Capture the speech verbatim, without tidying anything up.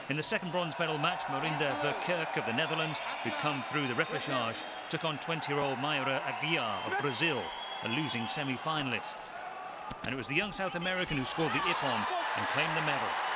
In the second bronze medal match, Marhinde Verkerk of the Netherlands, who'd come through the repechage, took on twenty-year-old Mayra Aguiar of Brazil, a losing semi-finalist. And it was the young South American who scored the ippon and claimed the medal.